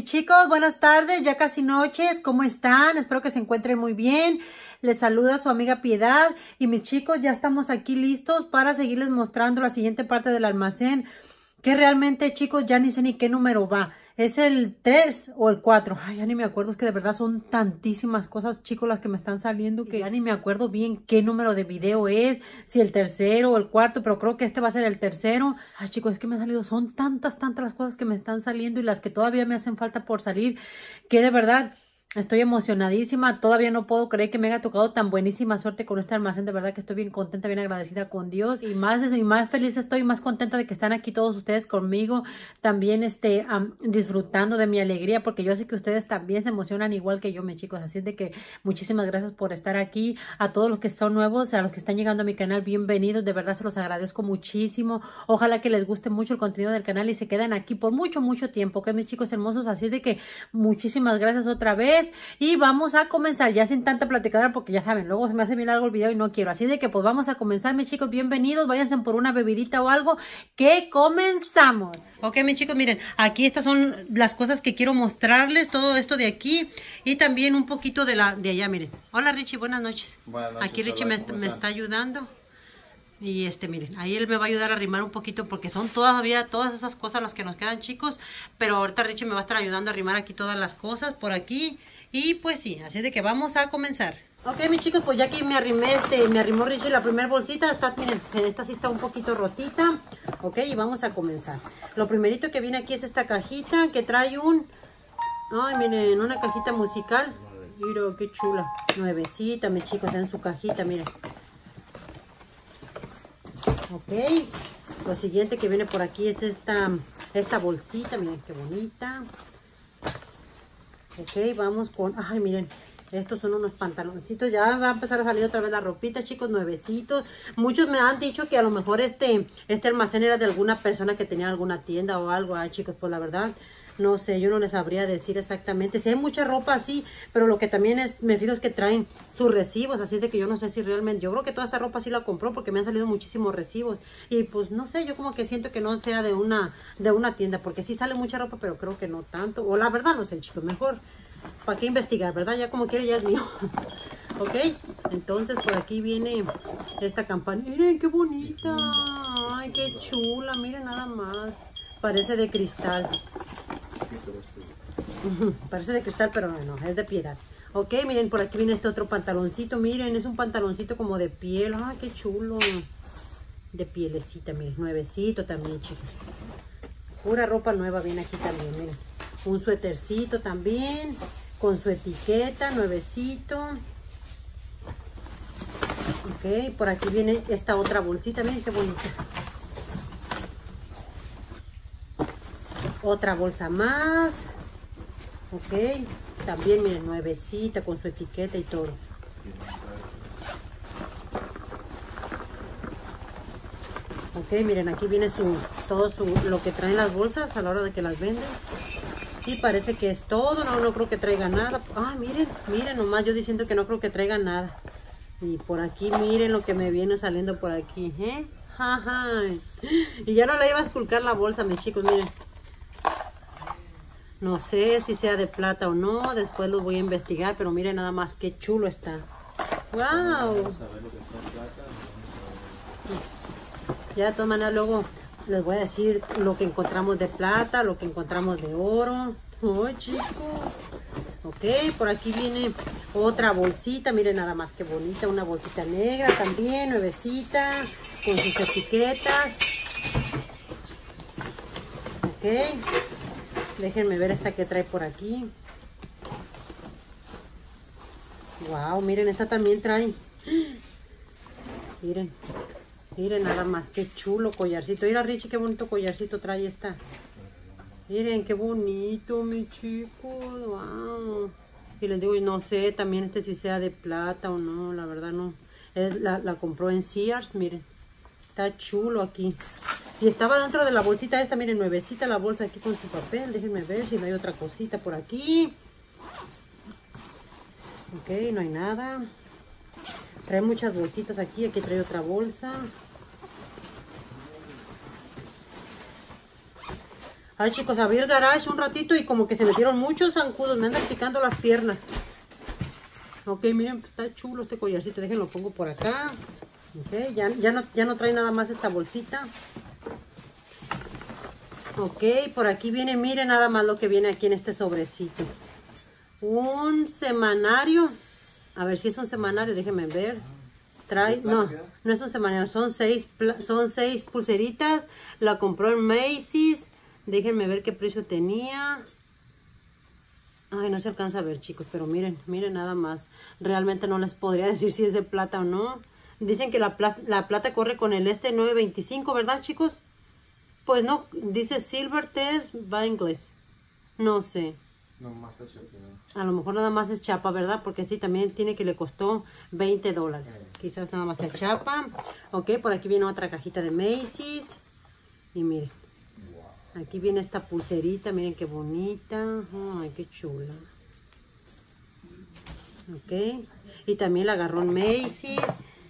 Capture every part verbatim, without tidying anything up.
chicos, buenas tardes, ya casi noches, ¿cómo están? Espero que se encuentren muy bien. Les saluda su amiga Piedad y mis chicos, ya estamos aquí listos para seguirles mostrando la siguiente parte del almacén, que realmente, chicos, ya ni sé ni qué número va. ¿Es el tres o el cuatro? Ay, ya ni me acuerdo, es que de verdad son tantísimas cosas, chicos, las que me están saliendo, que ya ni me acuerdo bien qué número de video es, si el tercero o el cuarto, pero creo que este va a ser el tercero. Ay, chicos, es que me han salido, son tantas, tantas las cosas que me están saliendo y las que todavía me hacen falta por salir, que de verdad estoy emocionadísima. Todavía no puedo creer que me haya tocado tan buenísima suerte con este almacén. De verdad que estoy bien contenta, bien agradecida con Dios. Y más, y más feliz estoy, más contenta de que están aquí todos ustedes conmigo. También este, um, disfrutando de mi alegría, porque yo sé que ustedes también se emocionan igual que yo, mis chicos. Así es de que muchísimas gracias por estar aquí. A todos los que son nuevos, a los que están llegando a mi canal, bienvenidos. De verdad se los agradezco muchísimo. Ojalá que les guste mucho el contenido del canal y se queden aquí por mucho, mucho tiempo. ¿Ok, mis chicos hermosos? Así es de que muchísimas gracias otra vez. Y vamos a comenzar ya sin tanta platicadera, porque ya saben, luego se me hace bien largo el video y no quiero. Así de que pues vamos a comenzar, mis chicos, bienvenidos. Váyanse por una bebidita o algo, que comenzamos. Ok, mis chicos, miren, aquí estas son las cosas que quiero mostrarles, todo esto de aquí y también un poquito de la de allá, miren. Hola Richie, buenas noches. Buenas noches. Aquí Richie hola, me, me está ayudando. Y este, miren, ahí él me va a ayudar a arrimar un poquito, porque son todavía todas esas cosas las que nos quedan, chicos. Pero ahorita Richie me va a estar ayudando a arrimar aquí todas las cosas por aquí. Y pues sí, así de que vamos a comenzar. Ok, mis chicos, pues ya que me arrimé, este, me arrimó Richie la primera bolsita. Está, miren, esta sí está un poquito rotita. Ok, y vamos a comenzar. Lo primerito que viene aquí es esta cajita que trae un... Ay, miren, una cajita musical. Miren, qué chula. Nuevecita, mis chicos, en su cajita, miren. Ok, lo siguiente que viene por aquí es esta, esta bolsita, miren qué bonita. Ok, vamos con, ay miren, estos son unos pantaloncitos, ya va a empezar a salir otra vez la ropita, chicos, nuevecitos. Muchos me han dicho que a lo mejor este, este almacén era de alguna persona que tenía alguna tienda o algo. Ay, chicos, pues la verdad, no sé, yo no les sabría decir exactamente. Si hay mucha ropa así, pero lo que también es, me fijo es que traen sus recibos, así de que yo no sé si realmente, yo creo que toda esta ropa sí la compró porque me han salido muchísimos recibos. Y pues no sé, yo como que siento que no sea de una, de una tienda, porque sí sale mucha ropa, pero creo que no tanto. O la verdad no sé, chicos, mejor, ¿para qué investigar, verdad? Ya como quiero, ya es mío. Ok, entonces por aquí viene esta campana. Miren qué bonita, ay qué chula, miren nada más. Parece de cristal. Parece de cristal, pero no, es de piedad. Ok, miren, por aquí viene este otro pantaloncito. Miren, es un pantaloncito como de piel. Ay, qué chulo. De pielecita, miren, nuevecito también, chicos. Pura ropa nueva viene aquí también, miren. Un suétercito también, con su etiqueta, nuevecito. Ok, por aquí viene esta otra bolsita, miren qué bonita. Otra bolsa más. Ok, también miren, nuevecita con su etiqueta y todo. Ok, miren, aquí viene su todo su lo que traen las bolsas a la hora de que las venden. Y parece que es todo, no, no creo que traiga nada. Ah, miren, miren nomás, yo diciendo que no creo que traiga nada. Y por aquí miren lo que me viene saliendo por aquí, ¿eh? Ajá. Y ya no la iba a esculcar la bolsa, mis chicos, miren. No sé si sea de plata o no, después lo voy a investigar, pero miren nada más qué chulo está. ¡Wow! Vamos a ver lo que está en plata. Ya de todas maneras luego les voy a decir lo que encontramos de plata, lo que encontramos de oro. ¡Oh, chicos! Ok, por aquí viene otra bolsita, miren nada más qué bonita, una bolsita negra también, nuevecita, con sus etiquetas. Ok. Déjenme ver esta que trae por aquí. Wow, miren, esta también trae. Miren, miren nada más, qué chulo collarcito. Mira, Richie, qué bonito collarcito trae esta. Miren, qué bonito, mi chico. Wow. Y les digo, no sé, también este si sea de plata o no, la verdad no. Es, la, la compró en Sears, miren. Está chulo aquí. Y estaba dentro de la bolsita esta, miren, nuevecita la bolsa aquí con su papel. Déjenme ver si no hay otra cosita por aquí. Ok, no hay nada. Trae muchas bolsitas aquí. Aquí trae otra bolsa. Ay, chicos, abrí el garage un ratito y como que se metieron muchos zancudos. Me andan picando las piernas. Ok, miren, está chulo este collarcito. Déjenlo, pongo por acá. Ok, ya, ya, no, ya no trae nada más esta bolsita. Ok, por aquí viene, miren nada más lo que viene aquí en este sobrecito. Un semanario. A ver si es un semanario, déjenme ver. Trae, no, no es un semanario, son seis, son seis pulseritas. La compró en Macy's. Déjenme ver qué precio tenía. Ay, no se alcanza a ver, chicos, pero miren, miren nada más. Realmente no les podría decir si es de plata o no. Dicen que la, la plata corre con el este nueve veinticinco, ¿verdad, chicos? Pues no, dice Silver Test Bangles. No sé. No, más es chapa, ¿no? A lo mejor nada más es chapa, ¿verdad? Porque sí, también tiene que le costó veinte dólares. Eh. Quizás nada más es chapa. Ok, por aquí viene otra cajita de Macy's. Y miren. Wow. Aquí viene esta pulserita. Miren qué bonita. Ay, qué chula. Ok. Y también la agarró en Macy's.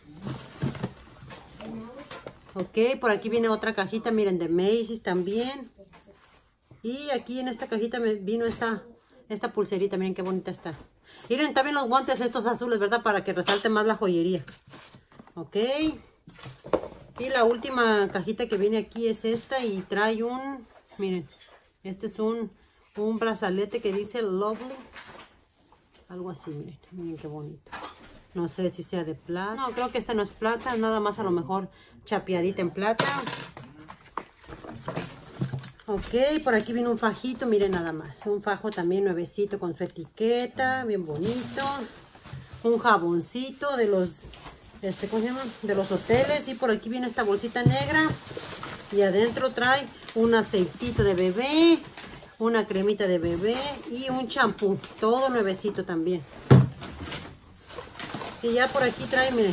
Ok, por aquí viene otra cajita, miren, de Macy's también. Y aquí en esta cajita me vino esta, esta pulserita, miren qué bonita está. Miren también los guantes estos azules, ¿verdad? Para que resalte más la joyería. Ok. Y la última cajita que viene aquí es esta y trae un, miren, este es un, un brazalete que dice Lovely. Algo así, miren, miren qué bonito. No sé si sea de plata. No, creo que esta no es plata. Nada más a lo mejor chapeadita en plata. Ok, por aquí viene un fajito. Miren nada más. Un fajo también nuevecito con su etiqueta. Bien bonito. Un jaboncito de los... Este, ¿cómo se llama? De los hoteles. Y por aquí viene esta bolsita negra. Y adentro trae un aceitito de bebé. Una cremita de bebé. Y un champú. Todo nuevecito también. Y ya por aquí trae, miren.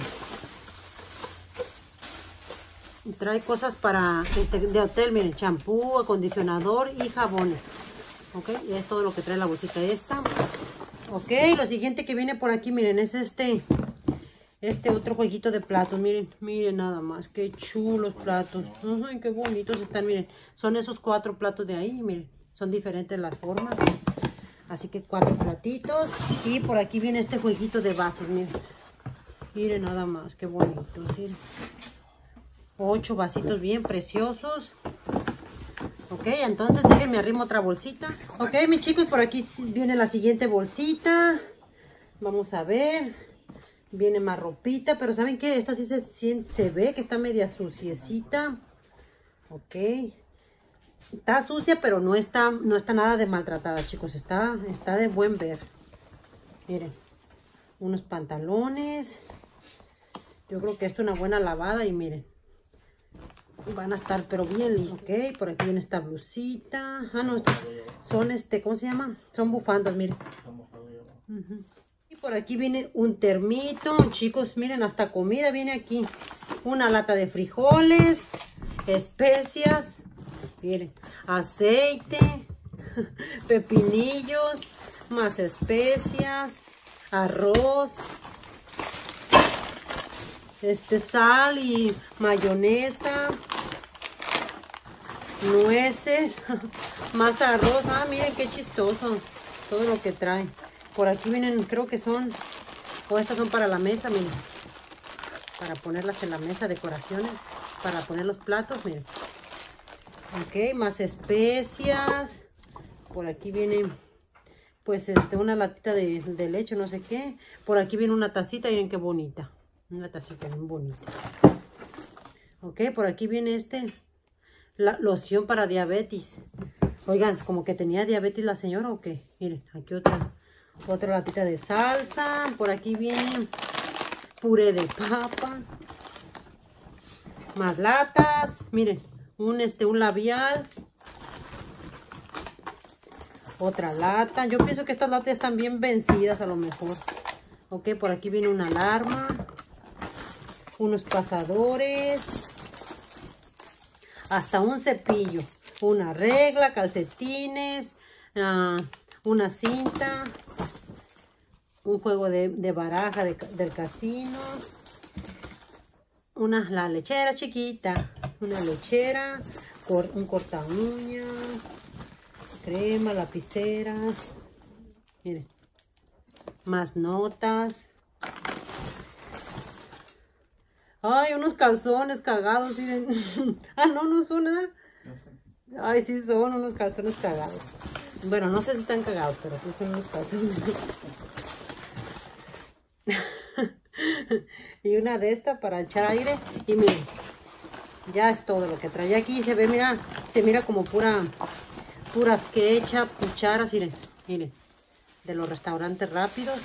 Trae cosas para este de hotel, miren. Champú, acondicionador y jabones. Ok, y es todo lo que trae la bolsita esta. Ok, lo siguiente que viene por aquí, miren, es este. Este otro jueguito de platos, miren. Miren nada más, qué chulos platos. Ay, qué bonitos están, miren. Son esos cuatro platos de ahí, miren. Son diferentes las formas. Así que cuatro platitos. Y por aquí viene este jueguito de vasos, miren. Miren nada más, qué bonito. ¿Sí? Ocho vasitos bien preciosos. Ok, entonces déjenme arrimo otra bolsita. Ok, mis chicos, por aquí viene la siguiente bolsita. Vamos a ver. Viene más ropita, pero ¿saben qué? Esta sí se, se ve que está media suciecita. Ok. Está sucia, pero no está, no está nada de maltratada, chicos. Está, está de buen ver. Miren. Unos pantalones. Yo creo que esto es una buena lavada y miren. Van a estar pero bien listos. Ok, por aquí viene esta blusita. Ah, no, estos son este, ¿cómo se llama? Son bufandas, miren. Uh-huh. Y por aquí viene un termito. Chicos, miren, hasta comida viene aquí. Una lata de frijoles, especias, miren, aceite, pepinillos, más especias, arroz. Este, sal y mayonesa, nueces, más arroz. Ah, miren qué chistoso todo lo que trae. Por aquí vienen, creo que son, o estas son para la mesa, miren, para ponerlas en la mesa, decoraciones, para poner los platos, miren. Ok, más especias. Por aquí viene, pues, este, una latita de, de leche, no sé qué. Por aquí viene una tacita, miren qué bonita. Una tacita bien bonita. Ok, por aquí viene este. La loción para diabetes. Oigan, como que tenía diabetes la señora o qué. Miren, aquí otra. Otra latita de salsa. Por aquí viene puré de papa. Más latas. Miren, un, este, un labial. Otra lata. Yo pienso que estas latas están bien vencidas a lo mejor. Ok, por aquí viene una alarma. Unos pasadores, hasta un cepillo, una regla, calcetines, uh, una cinta, un juego de, de baraja de, del casino, una la lechera chiquita, una lechera, cor, un corta uñas, crema, lapiceras. Miren. Más notas. Ay, unos calzones cagados, miren. Ah, no, no son nada. No sé. Ay, sí son unos calzones cagados. Bueno, no sé si están cagados, pero sí son unos calzones. Y una de estas para echar aire. Y miren, ya es todo lo que trae aquí. Se ve, mira, se mira como pura, puras ketchup, cucharas, miren, miren, de los restaurantes rápidos.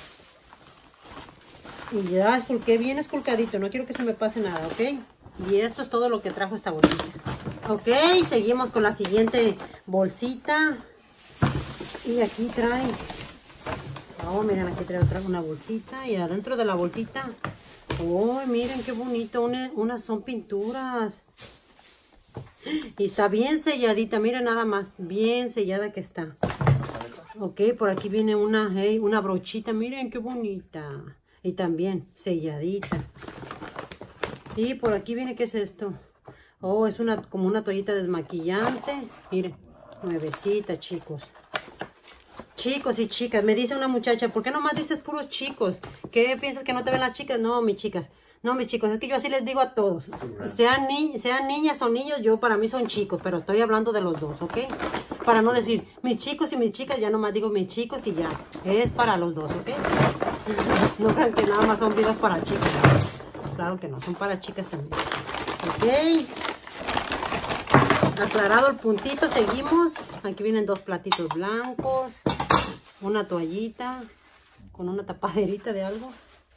Y ya esculqué bien esculcadito, no quiero que se me pase nada, ¿ok? Y esto es todo lo que trajo esta bolsita. Ok, seguimos con la siguiente bolsita. Y aquí trae, oh, miren, aquí trae otra, una bolsita. Y adentro de la bolsita, oh, miren qué bonito, una, unas son pinturas. Y está bien selladita, miren nada más, bien sellada que está. Ok, por aquí viene una, hey, una brochita, miren qué bonita. Y también selladita. Y por aquí viene, ¿qué es esto? Oh, es una como una toallita desmaquillante. Miren, nuevecita, chicos. Chicos y chicas, me dice una muchacha, ¿por qué nomás dices puros chicos? ¿Qué piensas que no te ven las chicas? No, mis chicas. No, mis chicos, es que yo así les digo a todos. Sean, ni sean niñas o niños, yo para mí son chicos, pero estoy hablando de los dos, ¿ok? Para no decir mis chicos y mis chicas, ya nomás digo mis chicos y ya. Es para los dos, ¿ok? No crean que nada más son videos para chicas. Claro que no, son para chicas también. Ok. Aclarado el puntito, seguimos. Aquí vienen dos platitos blancos. Una toallita con una tapaderita de algo.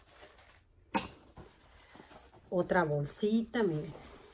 Otra bolsita, miren.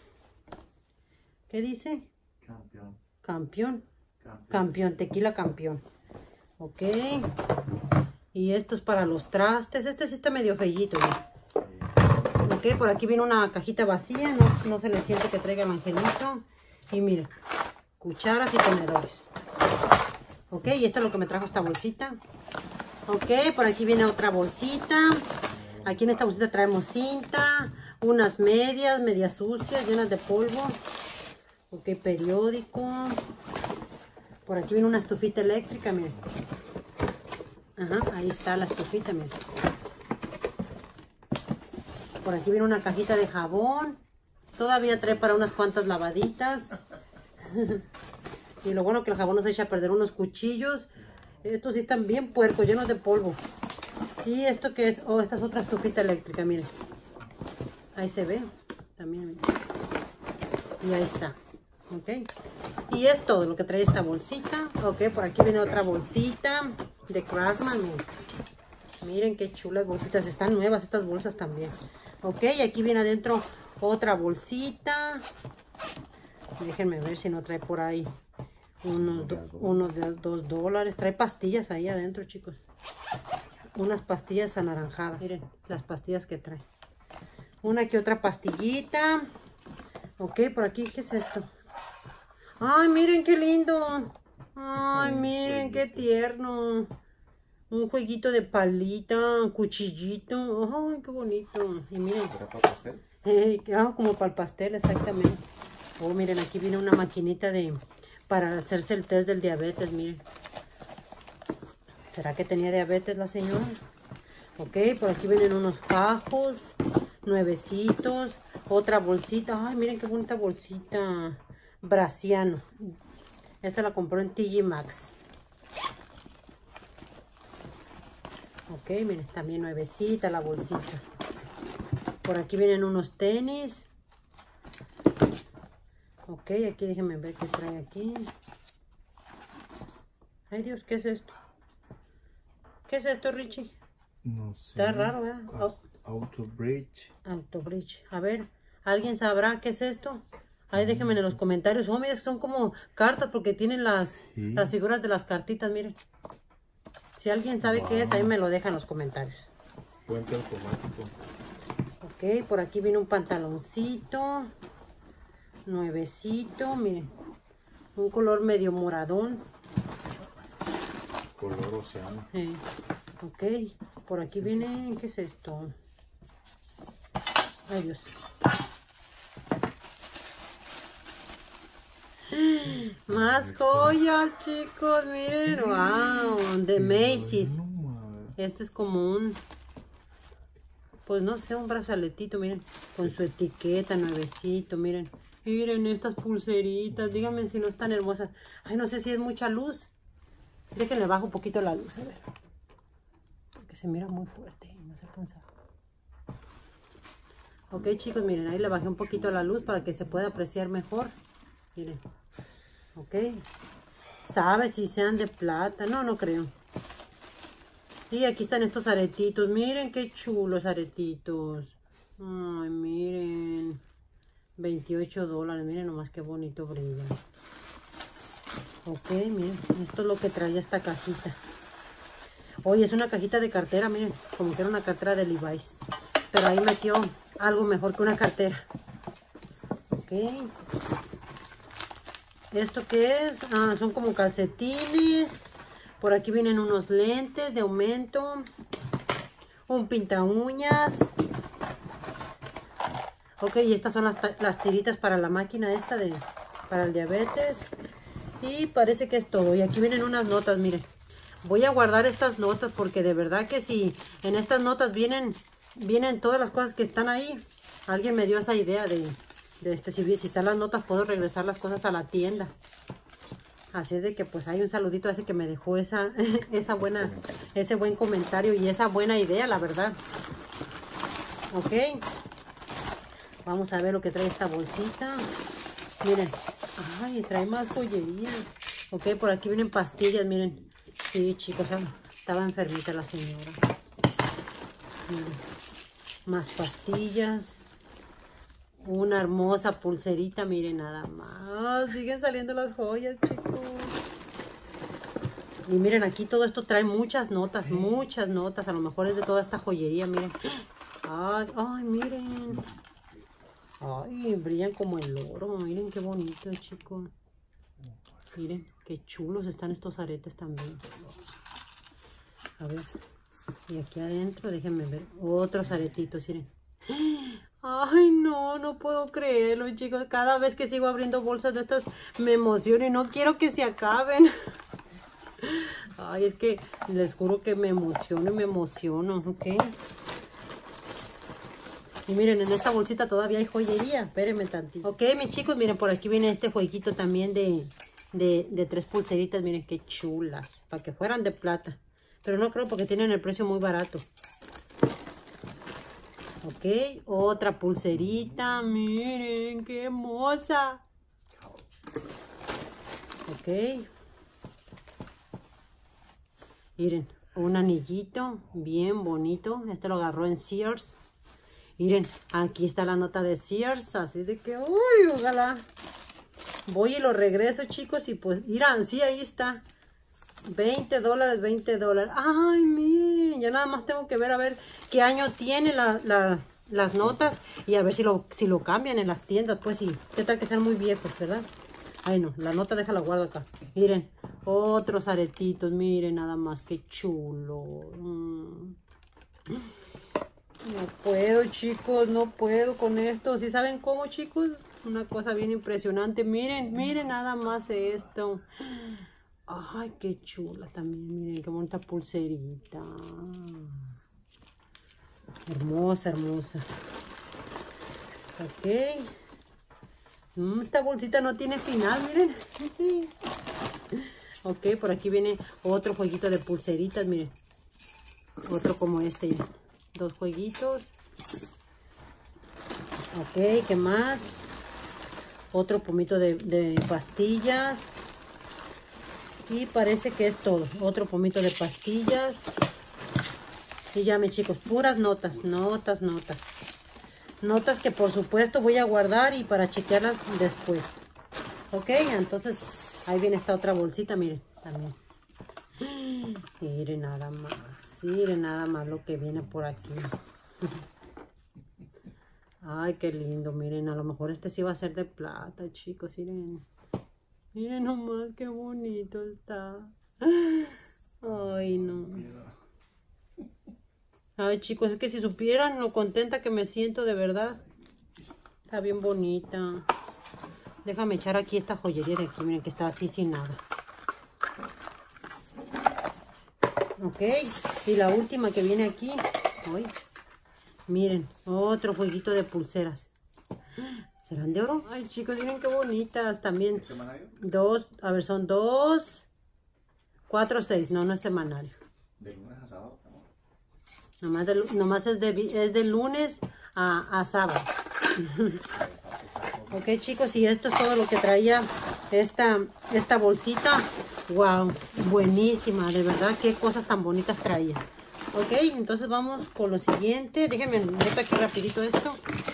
¿Qué dice? Campeón. Campeón. Campeón. Campeón, tequila campeón. Ok. Y esto es para los trastes. Este sí está medio feillito. ¿Ya? Ok, por aquí viene una cajita vacía. No, no se le siente que traiga el angelito. Y miren, cucharas y tenedores. Ok, y esto es lo que me trajo esta bolsita. Ok, por aquí viene otra bolsita. Aquí en esta bolsita traemos cinta. Unas medias, medias sucias, llenas de polvo. Ok, periódico. Por aquí viene una estufita eléctrica, miren. Ajá, ahí está la estufita, miren. Por aquí viene una cajita de jabón. Todavía trae para unas cuantas lavaditas. Y lo bueno que el jabón no se echa a perder. Unos cuchillos. Estos sí están bien puercos, llenos de polvo. Y esto que es, oh, esta es otra estufita eléctrica, miren. Ahí se ve también, miren. Y ahí está. Ok. Y es todo lo que trae esta bolsita. Ok, por aquí viene otra bolsita de Craftsman. Miren, miren qué chulas bolsitas. Están nuevas estas bolsas también. Ok, y aquí viene adentro otra bolsita. Déjenme ver si no trae por ahí unos, do, unos de dos dólares. Trae pastillas ahí adentro, chicos. Unas pastillas anaranjadas. Miren las pastillas que trae. Una que otra pastillita. Ok, por aquí, ¿qué es esto? Ay, miren qué lindo. Ay, miren qué tierno. Un jueguito de palita, un cuchillito. Ay, qué bonito. Y miren. ¿Para pastel? Eh, ah, como para el pastel, exactamente. Oh, miren, aquí viene una maquinita de para hacerse el test del diabetes, miren. ¿Será que tenía diabetes la señora? Ok, por aquí vienen unos fajos, nuevecitos, otra bolsita. Ay, miren qué bonita bolsita. Brasiano. Esta la compró en T J Maxx. Ok, miren, también nuevecita la bolsita. Por aquí vienen unos tenis. Ok, aquí déjenme ver qué trae aquí. Ay, Dios, ¿qué es esto? ¿Qué es esto, Richie? No sé. Está raro, ¿verdad? Oh. Auto Bridge. Auto Bridge. A ver, ¿alguien sabrá qué es esto? Ahí déjenme en los comentarios. Oh, mira, son como cartas porque tienen las, sí. las figuras de las cartitas, miren. Si alguien sabe wow. qué es, ahí me lo deja en los comentarios. Puente automático. Ok, por aquí viene un pantaloncito. Nuevecito, miren. Un color medio moradón. Color océano. Eh, ok, por aquí viene, ¿qué es esto? Ay, Dios. Más joyas, chicos, miren, wow, de Macy's. Este es como un, pues no sé, un brazaletito, miren, con su etiqueta, nuevecito, miren. Miren estas pulseritas, díganme si no están hermosas. Ay, no sé si es mucha luz. Déjenle bajo un poquito la luz, a ver. Porque se mira muy fuerte y no se alcanza. Ok, chicos, miren, ahí le bajé un poquito la luz para que se pueda apreciar mejor. Miren. Ok. ¿Sabe si sean de plata? No, no creo. Y aquí están estos aretitos. Miren qué chulos aretitos. Ay, miren. veintiocho dólares. Miren nomás qué bonito brilla. Ok, miren. Esto es lo que traía esta cajita. Oye, es una cajita de cartera, miren. Como que era una cartera de Levi's. Pero ahí metió algo mejor que una cartera. Ok. ¿Esto qué es? Ah, son como calcetines. Por aquí vienen unos lentes de aumento. Un pinta uñas. Ok, y estas son las, las tiritas para la máquina esta de para el diabetes. Y parece que es todo. Y aquí vienen unas notas, miren. Voy a guardar estas notas porque de verdad que si en estas notas vienen, vienen todas las cosas que están ahí. Alguien me dio esa idea de, de este, si visitar las notas puedo regresar las cosas a la tienda. Así es de que pues hay un saludito a ese que me dejó esa, esa buena, ese buen comentario y esa buena idea, la verdad. Ok. Vamos a ver lo que trae esta bolsita. Miren. Ay, trae más joyería. Ok, por aquí vienen pastillas, miren. Sí, chicos, estaba enfermita la señora. Miren. Más pastillas. Una hermosa pulserita, miren nada más. Siguen saliendo las joyas, chicos. Y miren, aquí todo esto trae muchas notas, muchas notas. A lo mejor es de toda esta joyería, miren. Ay, ay, miren. Ay, brillan como el oro. Miren qué bonito, chicos. Miren, qué chulos están estos aretes también. A ver. Y aquí adentro, déjenme ver. Otros aretitos, miren. Ay, no, no puedo creerlo, chicos. Cada vez que sigo abriendo bolsas de estas me emociono y no quiero que se acaben. Ay, es que les juro que me emociono y me emociono, ¿ok? Y miren, en esta bolsita todavía hay joyería. Espérenme tantito. Ok, mis chicos, miren, por aquí viene este jueguito también de, de, de tres pulseritas. Miren qué chulas. Para que fueran de plata. Pero no creo porque tienen el precio muy barato. Ok, otra pulserita. Miren, qué hermosa. Ok. Miren, un anillito bien bonito. Este lo agarró en Sears. Miren, aquí está la nota de Sears. Así de que, uy, ojalá. Voy y lo regreso, chicos. Y pues, miren, sí, ahí está. veinte dólares, veinte dólares. Ay, miren, ya nada más tengo que ver a ver qué año tiene la, la, las notas. Y a ver si lo, si lo cambian en las tiendas. Pues sí, qué tal que sean muy viejos, ¿verdad? Ay, no, la nota déjala guardo acá. Miren, otros aretitos. Miren, nada más, qué chulo. Mm. No puedo, chicos, no puedo con esto. ¿Sí saben cómo, chicos? Una cosa bien impresionante. Miren, miren nada más esto. Ay, qué chula también. Miren, qué bonita pulserita. Hermosa, hermosa. Ok. Mm, esta bolsita no tiene final, miren. Ok, por aquí viene otro jueguito de pulseritas, miren. Otro como este. Dos jueguitos. Ok, ¿qué más? Otro pomito de, de pastillas. Y parece que es todo. Otro pomito de pastillas. Y ya, mis chicos, puras notas, notas, notas. Notas que por supuesto voy a guardar y para chequearlas después. Ok, entonces ahí viene esta otra bolsita, miren, también. Miren nada más. Miren nada más lo que viene por aquí. Ay, qué lindo. Miren, a lo mejor este sí va a ser de plata, chicos. Miren. Miren nomás qué bonito está. Ay, no. Ay, chicos, es que si supieran lo contenta que me siento, de verdad. Está bien bonita. Déjame echar aquí esta joyería de aquí. Miren que está así sin nada. Ok. Y la última que viene aquí. Uy. Miren, otro jueguito de pulseras. ¿Serán de oro? Ay, chicos, miren qué bonitas también. Dos, a ver, son dos, cuatro, seis. No, no es semanario. De lunes a sábado. Nomás, de, nomás es, de, es de lunes a, a sábado. Ok, chicos, y esto es todo lo que traía esta, esta bolsita. Wow, buenísima, de verdad, qué cosas tan bonitas traía. Ok, entonces vamos con lo siguiente. Déjenme meter aquí rapidito esto.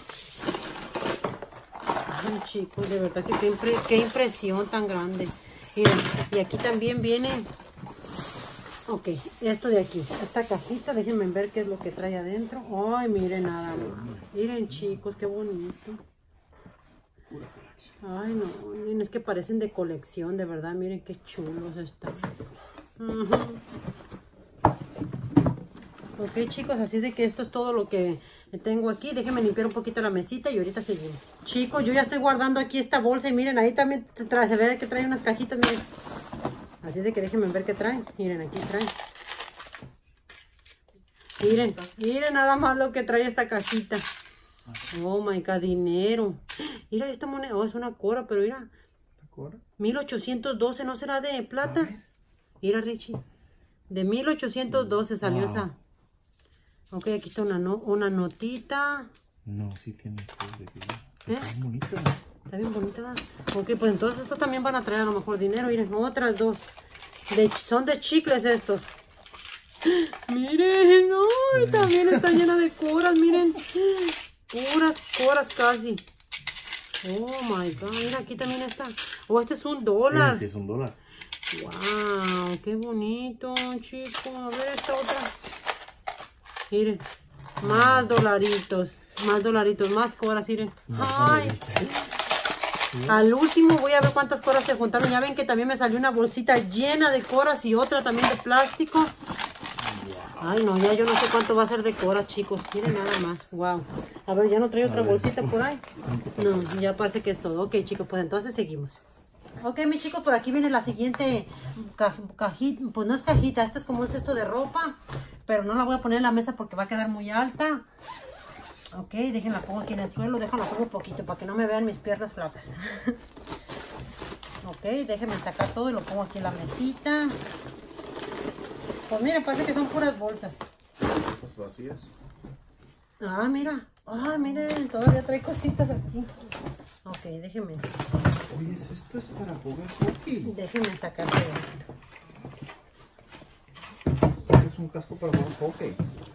Ay, chicos, de verdad que qué, impre qué impresión tan grande. Miren, y aquí también viene, ok, esto de aquí, esta cajita. Déjenme ver qué es lo que trae adentro. Ay, miren nada más. Miren, chicos, qué bonito. Ay, no, miren, es que parecen de colección, de verdad. Miren qué chulos están. Uh-huh. Ok, chicos, así de que esto es todo lo que tengo aquí. Déjenme limpiar un poquito la mesita y ahorita seguimos. Chicos, yo ya estoy guardando aquí esta bolsa y miren, ahí también trae, se ve que trae unas cajitas, miren. Así de que déjenme ver qué traen. Miren, aquí traen. Miren, miren nada más lo que trae esta cajita. Oh my god, dinero. Mira esta moneda, oh, es una cora, pero mira. mil ochocientos doce, ¿no será de plata? Mira, Richie. De mil ochocientos doce salió wow. Esa. Ok, aquí está una, no, una notita. No, sí tiene. ¿Eh? Está bien bonita. Está bien bonita. Ok, pues entonces estos también van a traer a lo mejor dinero. Miren, otras dos. De, son de chicles estos. Miren, no, y también está llena de coras, miren. Puras coras casi. Oh my god, mira, aquí también está. Oh, este es un dólar. Sí, es un dólar. Wow, qué bonito, chicos. A ver esta otra. Miren, más dolaritos, más dolaritos, más coras, miren. Ay. Al último voy a ver cuántas coras se juntaron. Ya ven que también me salió una bolsita llena de coras y otra también de plástico. Ay, no, ya yo no sé cuánto va a ser de coras, chicos. Miren nada más. Wow. A ver, ¿ya no trae otra bolsita por ahí? No, ya parece que es todo. Ok, chicos, pues entonces seguimos. Ok, mis chicos, por aquí viene la siguiente cajita. Pues no es cajita, esta es como es esto de ropa. Pero no la voy a poner en la mesa porque va a quedar muy alta. Ok, déjenla pongo aquí en el suelo. Déjenla pongo un poquito para que no me vean mis piernas flacas. Ok, déjenme sacar todo y lo pongo aquí en la mesita. Pues miren, parece que son puras bolsas. Pues vacías. Ah, mira. Ah, miren, todavía trae cositas aquí. Ok, déjenme. Oye, esto es para jugar hockey. Déjenme sacar todo esto. Es un casco para jugar hockey.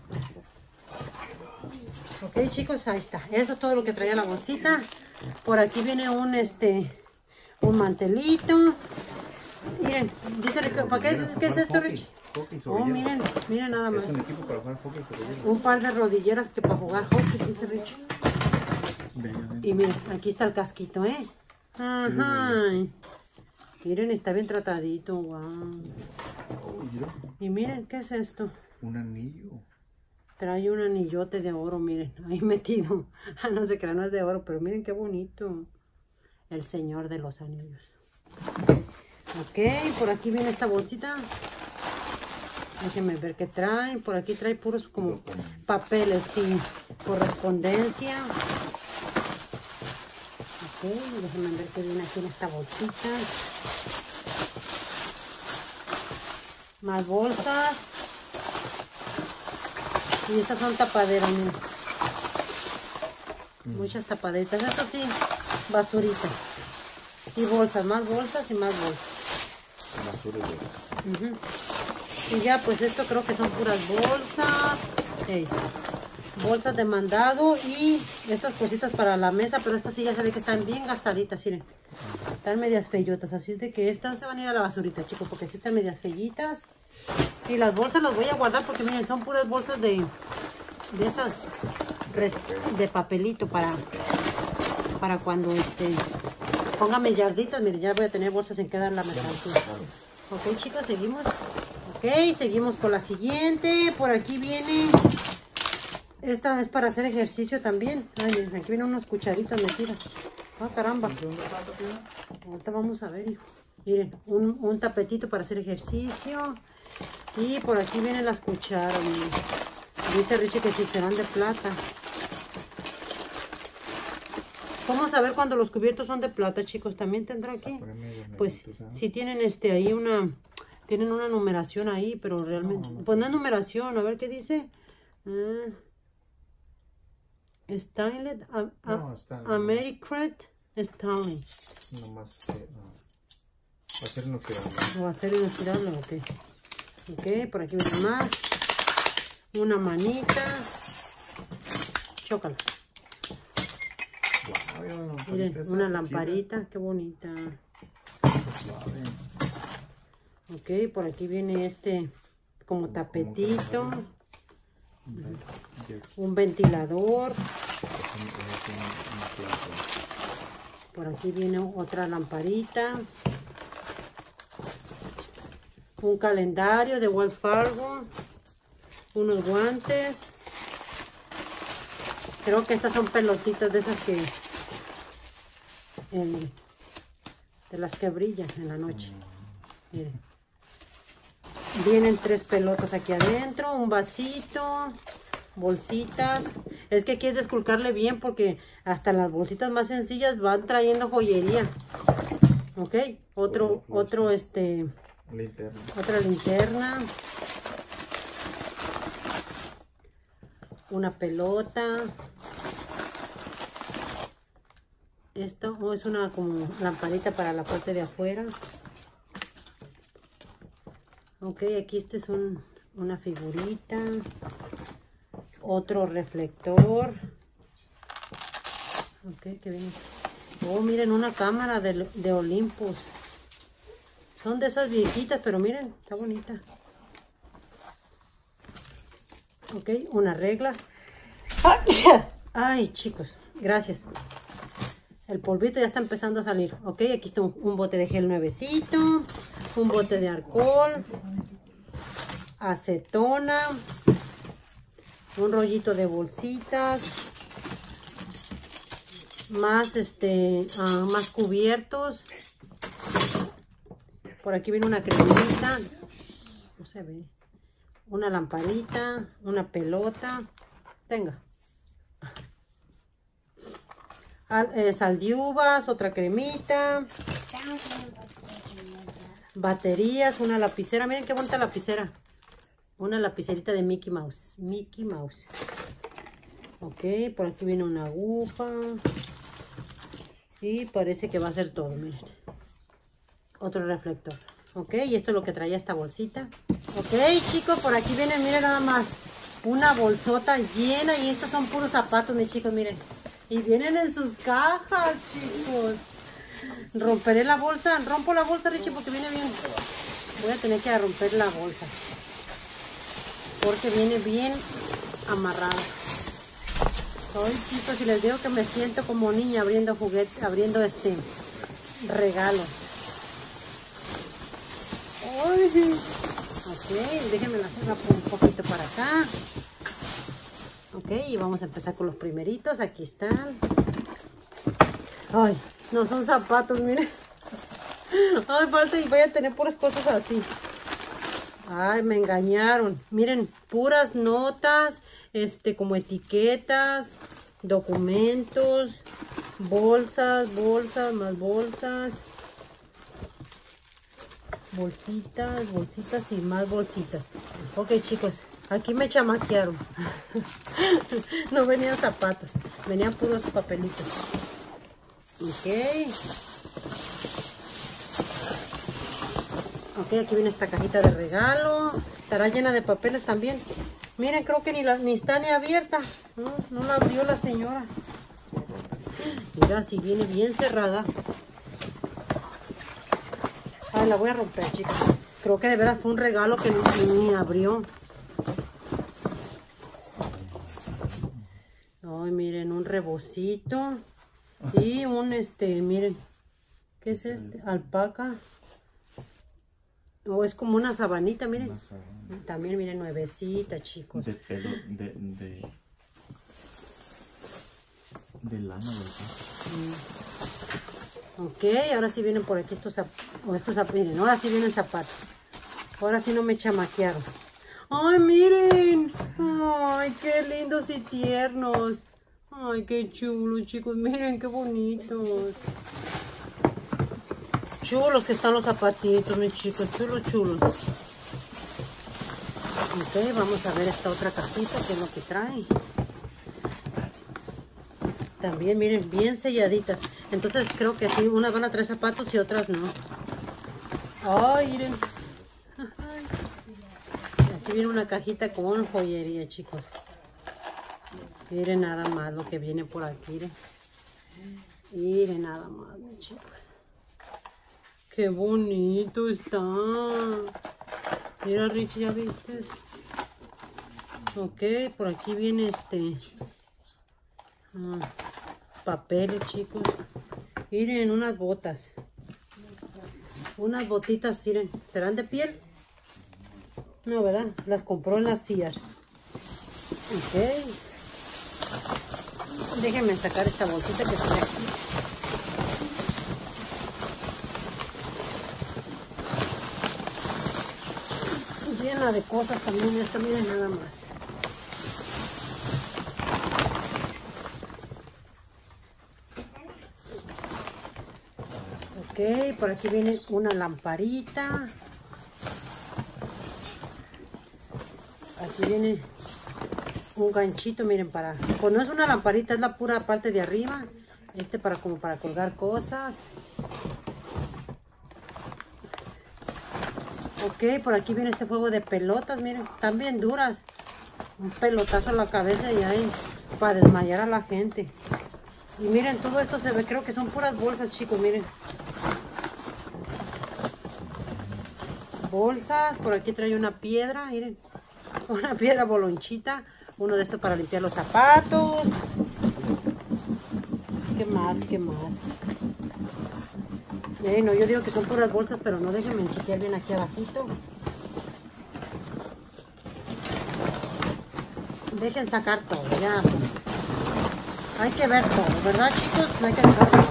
Ok, chicos, ahí está. Eso es todo lo que traía la bolsita. Por aquí viene un, este, un mantelito. Miren, dice, ¿para qué, qué es esto, Rich? Oh, miren, miren nada más. Es un equipo para jugar hockey. Un par de rodilleras que para jugar hockey, dice Rich. Y miren, aquí está el casquito, ¿eh? Ajá. Miren, está bien tratadito, wow. Y miren, ¿qué es esto? Un anillo. Trae un anillote de oro, miren, ahí metido. No se crean, no es de oro, pero miren qué bonito. El señor de los anillos. Ok, por aquí viene esta bolsita. Déjenme ver qué trae. Por aquí trae puros como papeles, sí. Correspondencia. Ok, déjenme ver qué viene aquí en esta bolsita. Más bolsas. Y estas son tapaderas, miren. Mm. Muchas tapaderas. Esto sí, basurita. Y bolsas, más bolsas y más bolsas. Basura y bolsas. Uh-huh. Y ya, pues esto creo que son puras bolsas. Hey. Bolsas de mandado y estas cositas para la mesa, pero estas sí ya se ve que están bien gastaditas, miren. Están medias feyotas, así es de que estas se van a ir a la basurita, chicos, porque sí están medias feyitas. Y las bolsas las voy a guardar porque miren, son puras bolsas de, de estas de papelito para, para cuando este póngame yarditas. Miren, ya voy a tener bolsas en que dar la mercancía. Ok, chicos, seguimos. Ok, seguimos con la siguiente. Por aquí viene. Esta es para hacer ejercicio también. Ay, miren, aquí vienen unas cucharitas metidas. Ah, caramba. ¿Dónde plata, Piedad? Ahorita vamos a ver, hijo. Miren, un, un tapetito para hacer ejercicio. Y por aquí vienen las cucharas. Miren. Dice Richie que si serán de plata. ¿Cómo saber cuando los cubiertos son de plata, chicos? ¿También tendrá aquí? Pues si tienen este ahí una... Tienen una numeración ahí, pero realmente... No, no, pues no es numeración. A ver qué dice. Uh, Stanley... A, a, no, Stanley. Americret Stanley. No más que... No. Va a ser inoxidable. Va a ser inoxidable, ok. Ok, por aquí viene más. Una manita. Chócala. Wow, miren, una lamparita, qué bonita. Suave. Ok, por aquí viene este como tapetito. Un ventilador. Por aquí viene otra lamparita. Un calendario de Wells Fargo. Unos guantes. Creo que estas son pelotitas de esas que... En, de las que brillan en la noche. Miren. Vienen tres pelotas aquí adentro. Un vasito. Bolsitas. Es que quieres desculcarle bien porque hasta las bolsitas más sencillas van trayendo joyería. Ok. Otro, otro este... Linterna. Otra linterna. Una pelota. Esto oh, es una como lamparita para la parte de afuera. Ok, aquí este es un, una figurita. Otro reflector. Ok, que viene. Oh, miren, una cámara de, de Olympus. Son de esas viejitas, pero miren, está bonita. Ok, una regla. Ay, chicos, gracias. El polvito ya está empezando a salir. Ok, aquí está un, un bote de gel nuevecito. Un bote de alcohol. Acetona. Un rollito de bolsitas. Más, este, uh, más cubiertos. Por aquí viene una cremita. No se ve. Una lamparita. Una pelota. Tenga. Al, eh, sal de uvas. Otra cremita. Baterías. Una lapicera. Miren qué bonita lapicera. Una lapicerita de Mickey Mouse. Mickey Mouse. Ok. Por aquí viene una aguja. Y parece que va a ser todo. Miren. Otro reflector. Ok, y esto es lo que traía esta bolsita. Ok, chicos, por aquí viene, miren nada más. Una bolsota llena y estos son puros zapatos, mis chicos, miren. Y vienen en sus cajas, chicos. Romperé la bolsa. Rompo la bolsa, Richie, porque viene bien. Voy a tener que romper la bolsa. Porque viene bien amarrada. Hoy, chicos, y les digo que me siento como niña abriendo juguetes, abriendo este regalos. Ay. Ok, déjenme hacerla un poquito para acá. Ok, y vamos a empezar con los primeritos. Aquí están. Ay, no son zapatos, miren. Ay, falta y voy a tener puras cosas así. Ay, me engañaron. Miren, puras notas, este, como etiquetas, documentos, bolsas, bolsas, más bolsas. Bolsitas, bolsitas y más bolsitas. Ok, chicos, aquí me chamaquearon. No venían zapatos, venían puros papelitos. Ok. Ok, aquí viene esta cajita de regalo. Estará llena de papeles también. Miren, creo que ni, la, ni está ni abierta. No, no la abrió la señora. Mira, si viene bien cerrada. Ay, la voy a romper, chicos. Creo que de verdad fue un regalo que ni, ni abrió. Ay, miren, un rebocito. Y un, este, miren. ¿Qué es este? Alpaca. O oh, es como una sabanita, miren. Una sabana. También, miren, nuevecita, chicos. De pelo, de, de, de lana, ¿verdad? Mm. Ok, ahora sí vienen por aquí estos zapatos. O estos zapatos, miren, ahora sí vienen zapatos. Ahora sí no me chamaquearon. ¡Ay, miren! ¡Ay, qué lindos y tiernos! ¡Ay, qué chulos, chicos! Miren, qué bonitos. Chulos que están los zapatitos, mis chicos. Chulos, chulos. Ok, vamos a ver esta otra cajita, que es lo que trae. También, miren, bien selladitas. Entonces creo que sí, unas van a traer zapatos y otras no. ¡Ay, miren! Ay. Aquí viene una cajita con joyería, chicos. Miren nada más lo que viene por aquí, miren. Miren nada más, mis chicos. ¡Qué bonito está! Mira, Richie, ¿ya viste? Ok, por aquí viene este... Ah, papeles, chicos. Miren, unas botas. Unas botitas, miren. ¿Serán de piel? No, ¿verdad? Las compró en las Sears. Ok. Déjenme sacar esta bolsita que está aquí. Llena de cosas también esta, miren nada más. Ok, por aquí viene una lamparita. Aquí viene un ganchito, miren, para... Pues no es una lamparita, es la pura parte de arriba. Este para como para colgar cosas. Ok, por aquí viene este juego de pelotas, miren, están bien duras. Un pelotazo a la cabeza y ahí para desmayar a la gente. Y miren, todo esto se ve, creo que son puras bolsas, chicos, miren. Bolsas, por aquí trae una piedra, miren. Una piedra bolonchita. Uno de estos para limpiar los zapatos. ¿Qué más? ¿Qué más? Bueno, yo digo que son puras bolsas, pero no, déjenme chequear bien aquí abajito. Dejen sacar todo, ya pues. Hay que ver todo, ¿verdad, chicos? No hay que dejar todo.